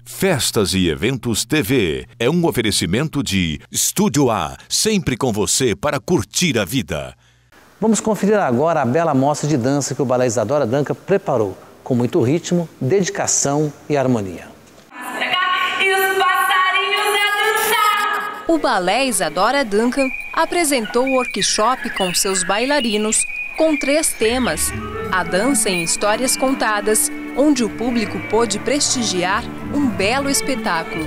Festas e Eventos TV é um oferecimento de Estúdio A, sempre com você para curtir a vida. Vamos conferir agora a bela mostra de dança que o Balé Isadora Duncan preparou, com muito ritmo, dedicação e harmonia. O Balé Isadora Duncan apresentou o workshop com seus bailarinos com 3 temas: a dança em histórias contadas, onde o público pôde prestigiar um belo espetáculo.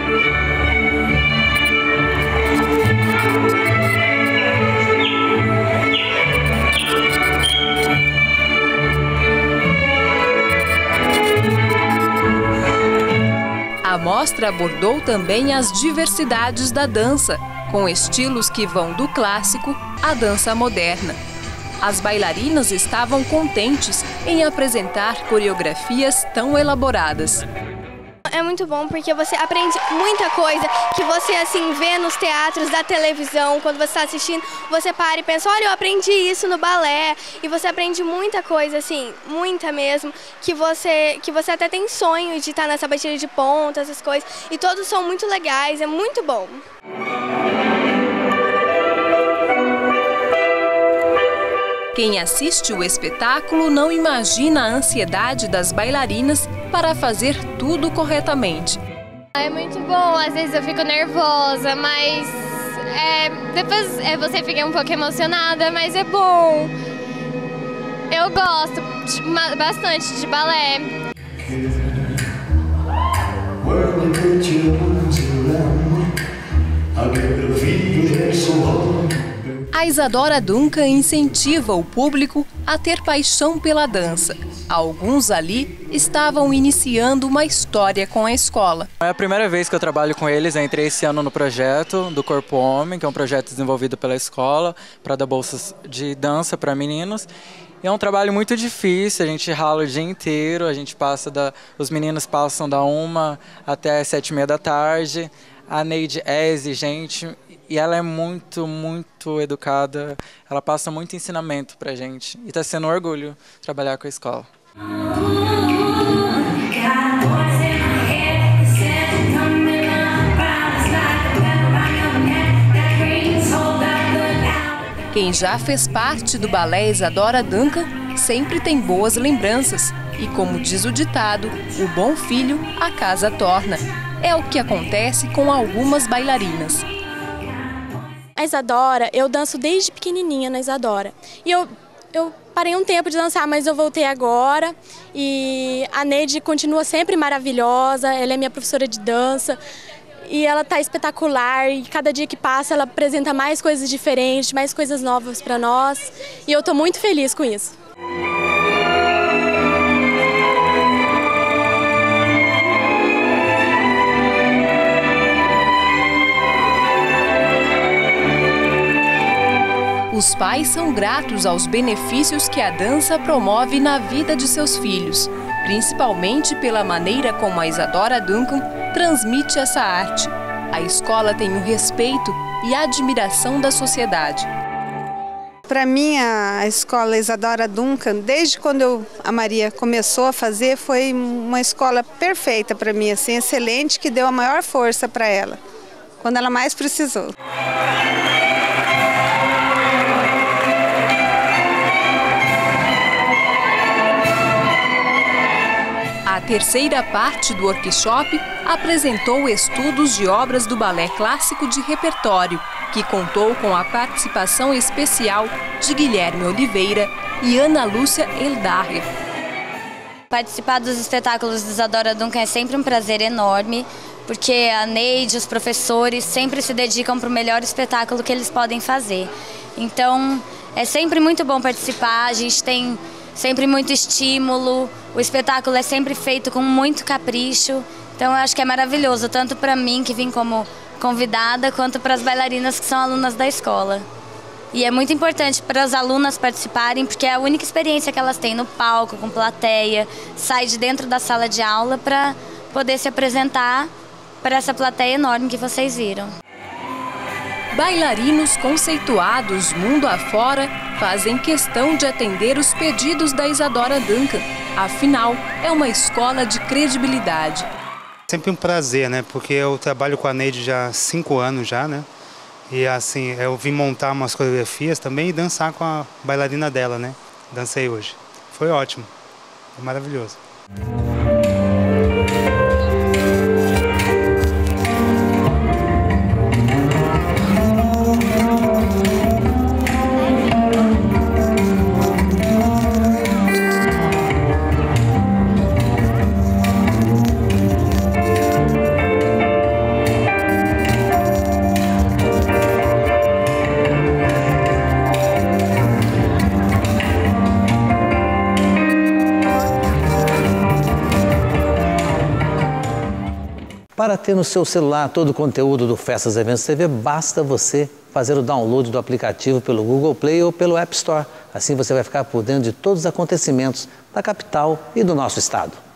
A mostra abordou também as diversidades da dança, com estilos que vão do clássico à dança moderna. As bailarinas estavam contentes em apresentar coreografias tão elaboradas. É muito bom porque você aprende muita coisa que você assim vê nos teatros da televisão. Quando você está assistindo, você para e pensa, olha, eu aprendi isso no balé. E você aprende muita coisa, assim, muita mesmo, que você até tem sonho de estar nessa batida de ponta, essas coisas. E todos são muito legais, é muito bom. Quem assiste o espetáculo não imagina a ansiedade das bailarinas para fazer tudo corretamente. É muito bom, às vezes eu fico nervosa, mas depois você fica um pouco emocionada, mas é bom. Eu gosto bastante de balé. A Isadora Duncan incentiva o público a ter paixão pela dança. Alguns ali estavam iniciando uma história com a escola. É a primeira vez que eu trabalho com eles, eu entrei esse ano no projeto do Corpo Homem, que é um projeto desenvolvido pela escola para dar bolsas de dança para meninos. E é um trabalho muito difícil, a gente rala o dia inteiro, os meninos passam da 1 até as 7h30 da tarde. A Neide é exigente e ela é muito, muito educada, ela passa muito ensinamento pra gente e está sendo um orgulho trabalhar com a escola. Quem já fez parte do Balé Isadora Duncan sempre tem boas lembranças e, como diz o ditado, o bom filho a casa torna. É o que acontece com algumas bailarinas. A Isadora, eu danço desde pequenininha na Isadora. E eu parei um tempo de dançar, mas eu voltei agora. E a Neide continua sempre maravilhosa, ela é minha professora de dança. E ela está espetacular e cada dia que passa ela apresenta mais coisas diferentes, mais coisas novas para nós. E eu estou muito feliz com isso. Os pais são gratos aos benefícios que a dança promove na vida de seus filhos, principalmente pela maneira como a Isadora Duncan transmite essa arte. A escola tem o respeito e a admiração da sociedade. Para mim, a escola Isadora Duncan, desde quando a Maria começou a fazer, foi uma escola perfeita para mim, assim, excelente, que deu a maior força para ela, quando ela mais precisou. A terceira parte do workshop apresentou estudos de obras do balé clássico de repertório, que contou com a participação especial de Guilherme Oliveira e Ana Lúcia Eldarre. Participar dos espetáculos de Isadora Duncan é sempre um prazer enorme, porque a Neide e os professores sempre se dedicam para o melhor espetáculo que eles podem fazer. Então, é sempre muito bom participar, a gente tem sempre muito estímulo, o espetáculo é sempre feito com muito capricho, então eu acho que é maravilhoso, tanto para mim, que vim como convidada, quanto para as bailarinas que são alunas da escola. E é muito importante para as alunas participarem, porque é a única experiência que elas têm no palco, com plateia, sai de dentro da sala de aula para poder se apresentar para essa plateia enorme que vocês viram. Bailarinos conceituados mundo afora fazem questão de atender os pedidos da Isadora Duncan. Afinal, é uma escola de credibilidade. Sempre um prazer, né? Porque eu trabalho com a Neide já há 5 anos já, né? E assim, eu vim montar umas coreografias também e dançar com a bailarina dela, né? Dancei hoje. Foi ótimo, foi maravilhoso. Para ter no seu celular todo o conteúdo do Festas Eventos TV, basta você fazer o download do aplicativo pelo Google Play ou pelo App Store. Assim você vai ficar por dentro de todos os acontecimentos da capital e do nosso estado.